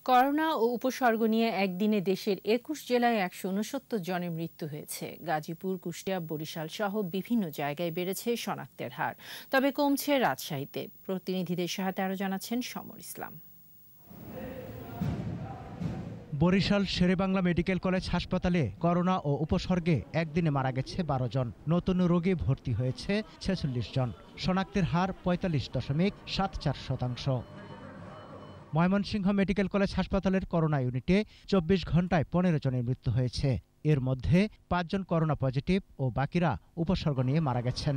Corona ও উপসর্গ নিয়ে একদিনে দেশের ২১ জেলায় ১৬৯ জনের মৃত্যু হয়েছে। গাজীপুর, কুষ্টিয়া, বরিশাল সহ বিভিন্ন জায়গায় বেড়েছে শনাক্তের হার, তবে কমছে রাজশাহীতে। প্রতিনিধিদের সহায়তা আরও জানাচ্ছেন সমর ইসলাম। বরিশাল শেরেবাংলা মেডিকেল কলেজ হাসপাতালে করোনা ও উপসর্গে একদিনে মারা গেছে ১২ জন। নতুন রোগী ভর্তি হয়েছে ৪৬ জন। শনাক্তের হার ৪৫.৭৪%। ময়মনসিংহ মেডিকেল কলেজ হাসপাতালের করোনা ইউনিটে ২৪ ঘণ্টায় ১৫ জনের মৃত্যু হয়েছে। এর মধ্যে ৫ জন করোনা পজিটিভ ও বাকিরা উপসর্গ নিয়ে মারা গেছেন।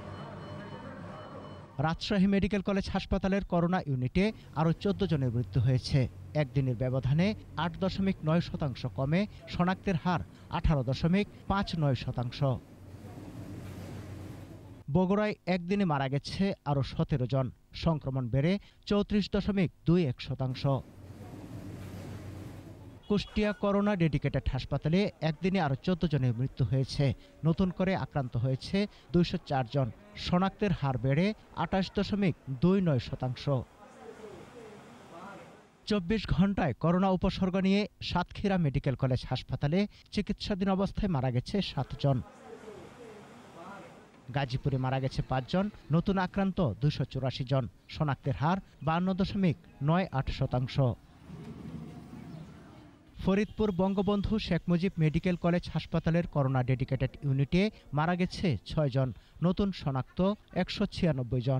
রাজশাহী মেডিকেল কলেজ হাসপাতালের করোনা ইউনিটে আরও ১৪ জনের মৃত্যু হয়েছে। একদিনের ব্যবধানে ৮.৯% কমে শনাক্তের হার ১৮.৫৯%। বগুড়ায় একদিনে মারা গেছে আরও ১৭ জন। সংক্রমণ বেড়ে ৩৪.২১%। কুষ্টিয়া করোনা ডেডিকেটেড হাসপাতালে একদিনে আরও ১৪ জনের মৃত্যু হয়েছে। নতুন করে আক্রান্ত হয়েছে ২০৪ জন। শনাক্তের হার বেড়ে ২৮.২৯%। ২৪ ঘণ্টায় করোনা উপসর্গ নিয়ে সাতক্ষীরা মেডিকেল কলেজ হাসপাতালে চিকিৎসাধীন অবস্থায় মারা গেছে ৭ জন। গাজীপুরে মারা গেছে ৫ জন। নতুন আক্রান্ত ২৮৪ জন। শনাক্তের হার ৫২.৯৮%। ফরিদপুর বঙ্গবন্ধু শেখ মুজিব মেডিকেল কলেজ হাসপাতালের করোনা ডেডিকেটেড ইউনিটে মারা গেছে ৬ জন। নতুন শনাক্ত ১৯৬ জন।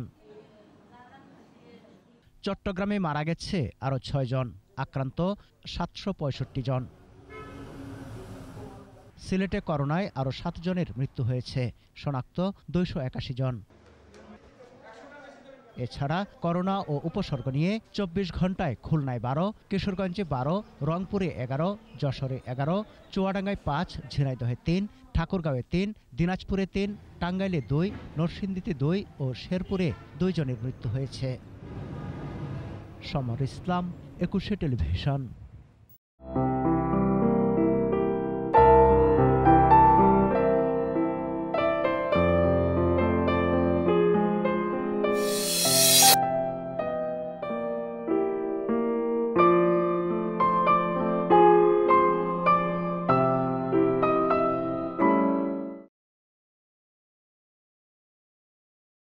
চট্টগ্রামে মারা গেছে আরও ৬ জন। আক্রান্ত ৭৬৫ জন। সিলেটে করোনায় আরও ৭ জনের মৃত্যু হয়েছে। শনাক্ত ২৮১ জন। এছাড়া করোনা ও উপসর্গ নিয়ে ২৪ ঘণ্টায় খুলনায় ১২, কিশোরগঞ্জে ১২, রংপুরে ১১, যশোরে ১১, চুয়াডাঙ্গায় ৫, ঝিনাইদহে ৩, ঠাকুরগাঁওয়ে ৩, দিনাজপুরে ৩, টাঙ্গাইলে ২, নরসিংদীতে ২ ও শেরপুরে ২ জনের মৃত্যু হয়েছে। সমর ইসলাম, ২১ টেলিভিশন।